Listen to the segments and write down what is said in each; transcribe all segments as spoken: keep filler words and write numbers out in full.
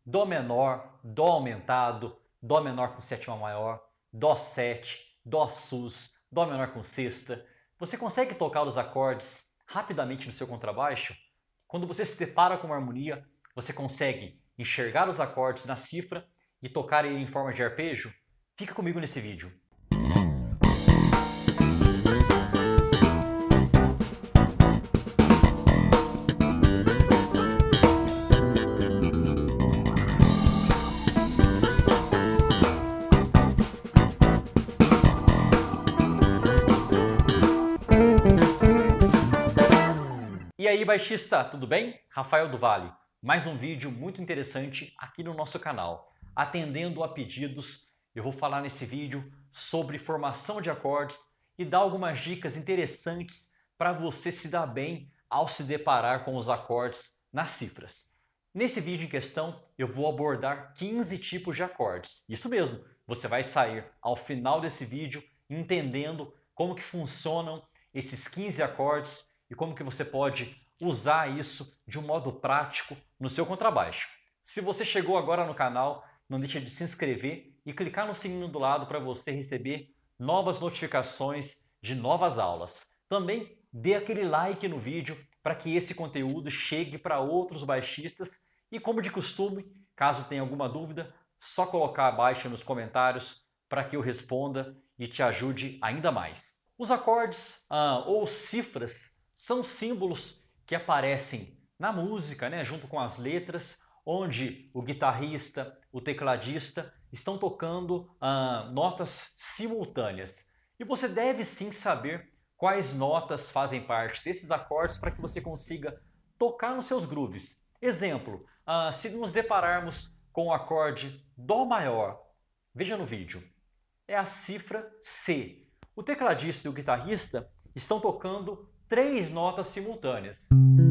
Dó menor, Dó aumentado, Dó menor com sétima maior, Dó sete, Dó sus, Dó menor com sexta. Você consegue tocar os acordes rapidamente no seu contrabaixo? Quando você se depara com uma harmonia, você consegue enxergar os acordes na cifra e tocar ele em forma de arpejo? Fica comigo nesse vídeo. E aí, baixista, tudo bem? Rafael do Vale. Mais um vídeo muito interessante aqui no nosso canal. Atendendo a pedidos, eu vou falar nesse vídeo sobre formação de acordes e dar algumas dicas interessantes para você se dar bem ao se deparar com os acordes nas cifras. Nesse vídeo em questão, eu vou abordar quinze tipos de acordes. Isso mesmo, você vai sair ao final desse vídeo entendendo como que funcionam esses quinze acordes e como que você pode usar isso de um modo prático no seu contrabaixo. Se você chegou agora no canal, não deixe de se inscrever e clicar no sininho do lado para você receber novas notificações de novas aulas. Também dê aquele like no vídeo para que esse conteúdo chegue para outros baixistas e, como de costume, caso tenha alguma dúvida, só colocar abaixo nos comentários para que eu responda e te ajude ainda mais. Os acordes ah, ou cifras são símbolos que aparecem na música, né, junto com as letras, onde o guitarrista, o tecladista estão tocando ah, notas simultâneas. E você deve sim saber quais notas fazem parte desses acordes para que você consiga tocar nos seus grooves. Exemplo, ah, se nos depararmos com o acorde Dó maior, veja no vídeo, é a cifra C. O tecladista e o guitarrista estão tocando três notas simultâneas.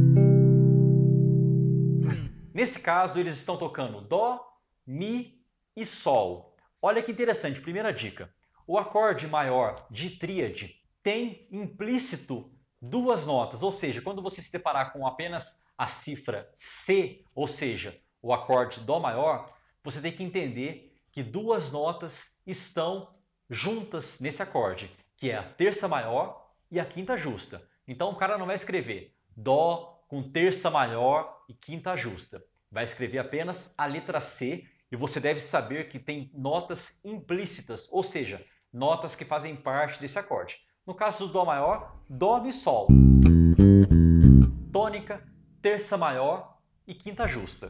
Nesse caso, eles estão tocando Dó, Mi e Sol. Olha que interessante, primeira dica. O acorde maior de tríade tem implícito duas notas, ou seja, quando você se deparar com apenas a cifra C, ou seja, o acorde Dó maior, você tem que entender que duas notas estão juntas nesse acorde, que é a terça maior e a quinta justa. Então o cara não vai escrever Dó com terça maior e quinta justa. Vai escrever apenas a letra C e você deve saber que tem notas implícitas, ou seja, notas que fazem parte desse acorde. No caso do Dó maior, Dó, Mi, Sol. Tônica, terça maior e quinta justa.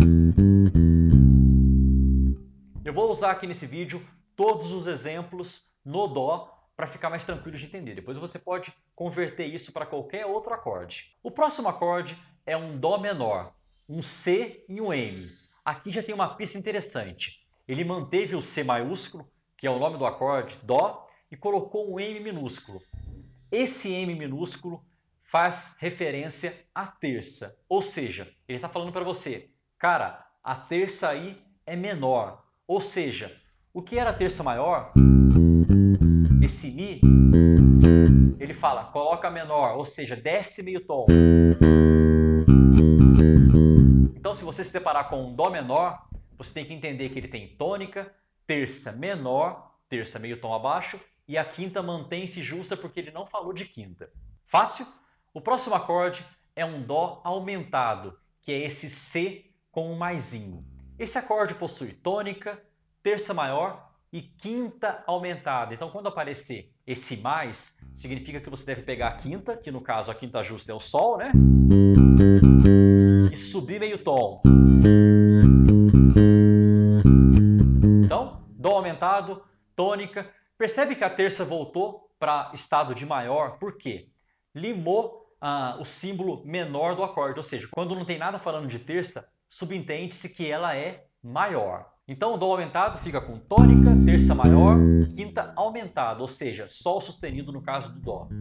Eu vou usar aqui nesse vídeo todos os exemplos no Dó para ficar mais tranquilo de entender. Depois você pode converter isso para qualquer outro acorde. O próximo acorde é um Dó menor, um C e um M. Aqui já tem uma pista interessante. Ele manteve o C maiúsculo, que é o nome do acorde, Dó, e colocou um M minúsculo. Esse M minúsculo faz referência à terça. Ou seja, ele está falando para você, cara, a terça aí é menor. Ou seja, o que era a terça maior? Esse Mi, ele fala, coloca menor, ou seja, desce meio tom. Então, se você se deparar com um Dó menor, você tem que entender que ele tem tônica, terça menor, terça meio tom abaixo, e a quinta mantém-se justa porque ele não falou de quinta. Fácil? O próximo acorde é um Dó aumentado, que é esse C com um maisinho. Esse acorde possui tônica, terça maior e quinta aumentada. Então, quando aparecer esse mais, significa que você deve pegar a quinta, que no caso a quinta justa é o Sol, né? E subir meio tom. Então, Dó aumentado, tônica. Percebe que a terça voltou para estado de maior, por quê? Limou ah, o símbolo menor do acorde, ou seja, quando não tem nada falando de terça, subentende-se que ela é maior. Então o Dó aumentado fica com tônica, terça maior, quinta aumentada, ou seja, Sol sustenido no caso do Dó.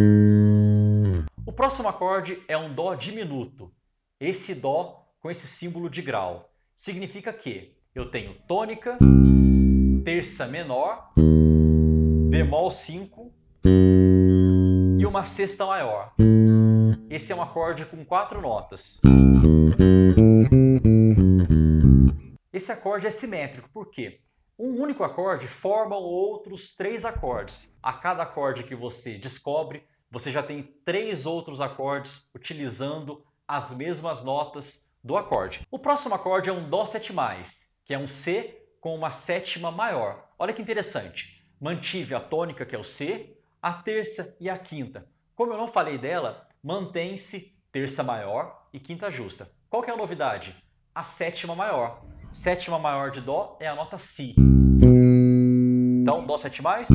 O próximo acorde é um Dó diminuto. Esse Dó com esse símbolo de grau. Significa que eu tenho tônica, terça menor, bemol cinco e uma sexta maior. Esse é um acorde com quatro notas. Esse acorde é simétrico, por quê? Um único acorde forma outros três acordes. A cada acorde que você descobre, você já tem três outros acordes utilizando as mesmas notas do acorde. O próximo acorde é um Dó sete mais, que é um C com uma sétima maior. Olha que interessante. Mantive a tônica, que é o C, a terça e a quinta. Como eu não falei dela, mantém-se terça maior e quinta justa. Qual que é a novidade? A sétima maior. Sétima maior de Dó é a nota Si. Então, Dó sete mais.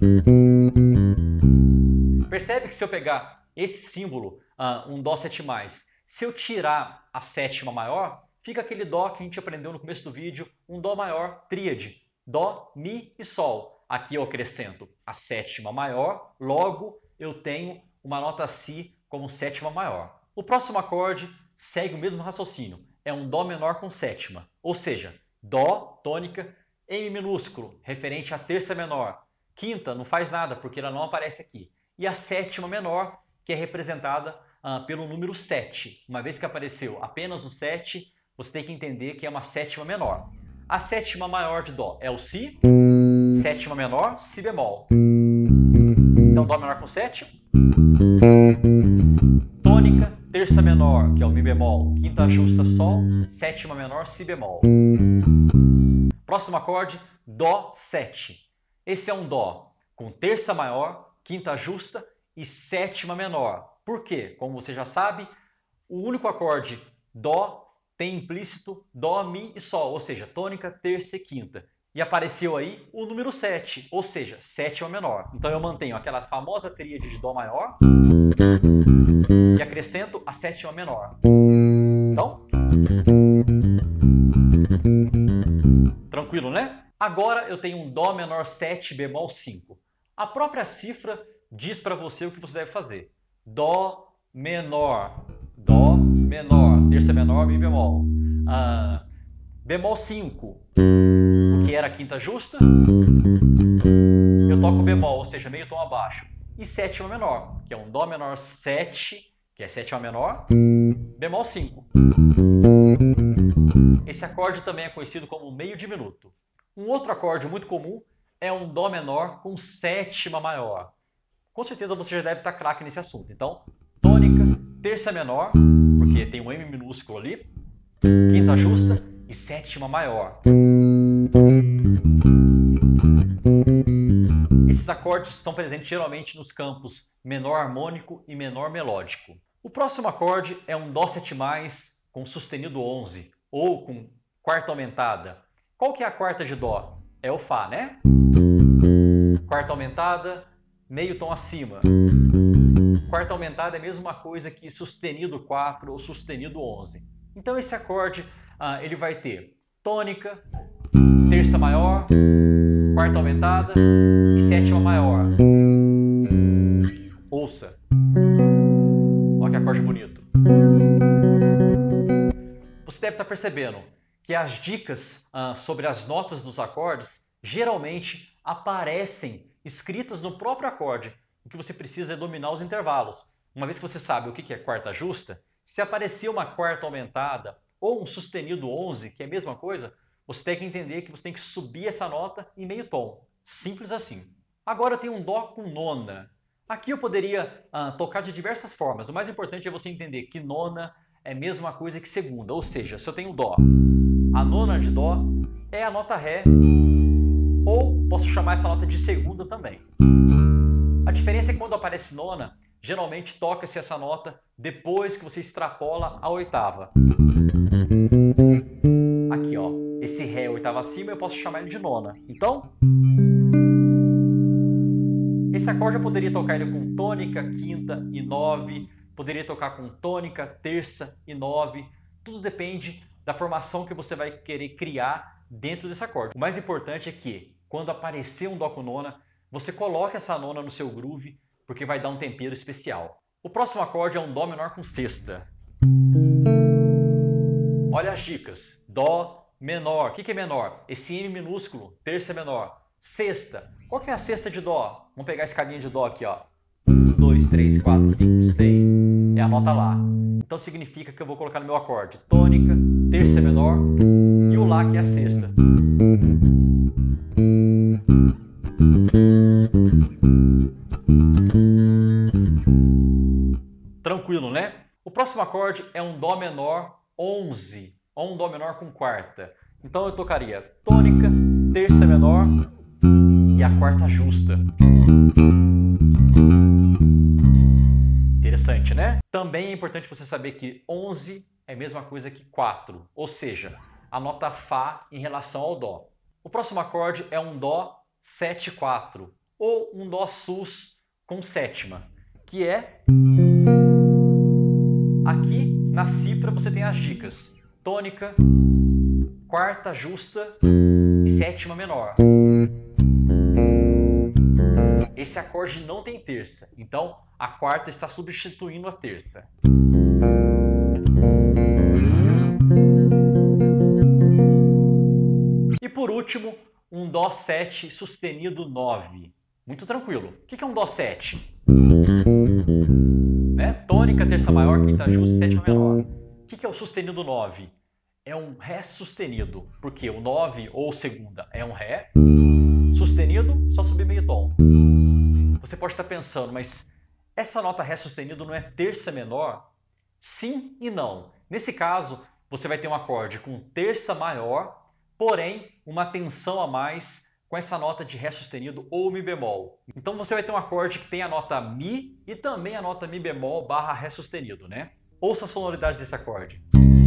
Percebe que se eu pegar esse símbolo, uh, um Dó sete mais, se eu tirar a sétima maior, fica aquele Dó que a gente aprendeu no começo do vídeo, um Dó maior tríade. Dó, Mi e Sol. Aqui eu acrescento a sétima maior, logo eu tenho uma nota Si como sétima maior. O próximo acorde segue o mesmo raciocínio. É um Dó menor com sétima, ou seja, Dó, tônica, M minúsculo, referente à terça menor. Quinta não faz nada porque ela não aparece aqui. E a sétima menor, que é representada ah, pelo número sete. Uma vez que apareceu apenas o sete, você tem que entender que é uma sétima menor. A sétima maior de Dó é o Si, sétima menor, Si bemol. Então Dó menor com sétima. Tônica, terça menor, que é o Mi bemol, quinta justa, Sol, sétima menor, Si bemol. Próximo acorde, Dó sete. Esse é um Dó com terça maior, quinta justa e sétima menor. Por quê? Como você já sabe, o único acorde Dó tem implícito Dó, Mi e Sol, ou seja, tônica, terça e quinta. E apareceu aí o número sete, ou seja, sétima menor. Então eu mantenho aquela famosa tríade de Dó maior e acrescento a sétima menor. Então, tranquilo, né? Agora eu tenho um Dó menor sete bemol cinco. A própria cifra diz para você o que você deve fazer. Dó menor, Dó menor, terça menor, Mi bemol. Ah, bemol cinco, o que era a quinta justa, eu toco bemol, ou seja, meio tom abaixo. E sétima menor, que é um Dó menor sete, que é sétima menor, bemol cinco. Esse acorde também é conhecido como meio diminuto. Um outro acorde muito comum é um Dó menor com sétima maior. Com certeza você já deve estar craque nesse assunto. Então, tônica, terça menor, porque tem um M minúsculo ali, quinta justa e sétima maior. Esses acordes estão presentes geralmente nos campos menor harmônico e menor melódico. O próximo acorde é um Dó sete mais com sustenido onze ou com quarta aumentada. Qual que é a quarta de Dó? É o Fá, né? Quarta aumentada, meio tom acima. Quarta aumentada é a mesma coisa que sustenido quatro ou sustenido onze. Então esse acorde ah, ele vai ter tônica, terça maior, quarta aumentada e sétima maior. Ouça. Olha que acorde bonito. Você deve estar percebendo que as dicas ah, sobre as notas dos acordes geralmente aparecem escritas no próprio acorde. O que você precisa é dominar os intervalos. Uma vez que você sabe o que é quarta justa, se aparecer uma quarta aumentada ou um sustenido onze, que é a mesma coisa, você tem que entender que você tem que subir essa nota em meio tom. Simples assim. Agora tem um Dó com nona. Aqui eu poderia ah, tocar de diversas formas. O mais importante é você entender que nona é a mesma coisa que segunda. Ou seja, se eu tenho Dó, a nona de Dó é a nota Ré, ou posso chamar essa nota de segunda também. A diferença é que quando aparece nona, geralmente toca-se essa nota depois que você extrapola a oitava. Aqui, ó, esse Ré é oitava acima, eu posso chamar ele de nona. Então, esse acorde eu poderia tocar ele com tônica, quinta e nove, poderia tocar com tônica, terça e nove. Tudo depende da formação que você vai querer criar dentro desse acorde. O mais importante é que, quando aparecer um Dó com nona, você coloca essa nona no seu groove, porque vai dar um tempero especial. O próximo acorde é um Dó menor com sexta. Olha as dicas. Dó menor. O que é menor? Esse M minúsculo, terça menor. Sexta. Qual que é a sexta de Dó? Vamos pegar a escalinha de Dó aqui, ó. um, dois, três, quatro, cinco, seis. É a nota Lá. Então significa que eu vou colocar no meu acorde tônica, terça menor e o Lá Lá que é a sexta. Tranquilo, né? O próximo acorde é um Dó menor onze, ou um Dó menor com quarta. Então eu tocaria tônica, terça menor e a quarta justa. Interessante, né? Também é importante você saber que onze é a mesma coisa que quatro, ou seja, a nota Fá em relação ao Dó. O próximo acorde é um Dó sete quatro, ou um Dó sus com sétima, que é... Aqui na cifra você tem as dicas: tônica, quarta justa e sétima menor. Esse acorde não tem terça, então a quarta está substituindo a terça. E por último, um Dó sete sustenido nove. Muito tranquilo. O que é um Dó sete? Né? Tônica, terça maior, quinta justa e sétima menor. O que é o sustenido nove? É um Ré sustenido, porque o nove ou segunda é um Ré, sustenido, só subir meio tom. Você pode estar pensando, mas essa nota Ré sustenido não é terça menor? Sim e não. Nesse caso, você vai ter um acorde com terça maior, porém uma tensão a mais com essa nota de Ré sustenido ou Mi bemol. Então você vai ter um acorde que tem a nota Mi e também a nota Mi bemol barra Ré sustenido, né? Ouça as sonoridades desse acorde.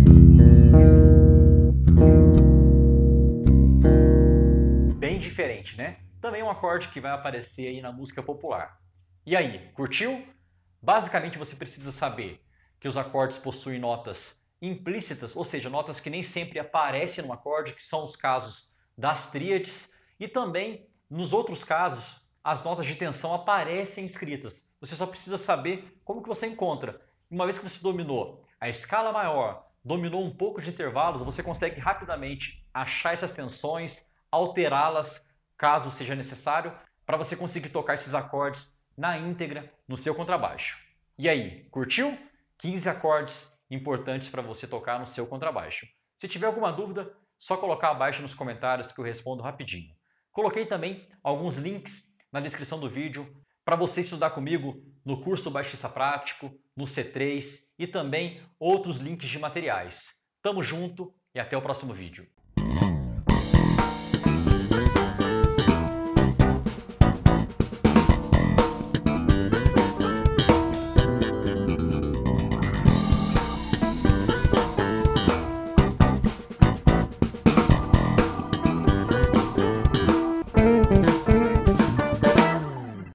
Bem diferente, né? Também um acorde que vai aparecer aí na música popular. E aí, curtiu? Basicamente você precisa saber que os acordes possuem notas implícitas, ou seja, notas que nem sempre aparecem no acorde, que são os casos das tríades. E também, nos outros casos, as notas de tensão aparecem escritas. Você só precisa saber como que você encontra. Uma vez que você dominou a escala maior, dominou um pouco de intervalos, você consegue rapidamente achar essas tensões, alterá-las caso seja necessário, para você conseguir tocar esses acordes na íntegra no seu contrabaixo. E aí, curtiu? quinze acordes importantes para você tocar no seu contrabaixo. Se tiver alguma dúvida, só colocar abaixo nos comentários que eu respondo rapidinho. Coloquei também alguns links na descrição do vídeo para você estudar comigo no curso Baixista Prático, no C três e também outros links de materiais. Tamo junto e até o próximo vídeo.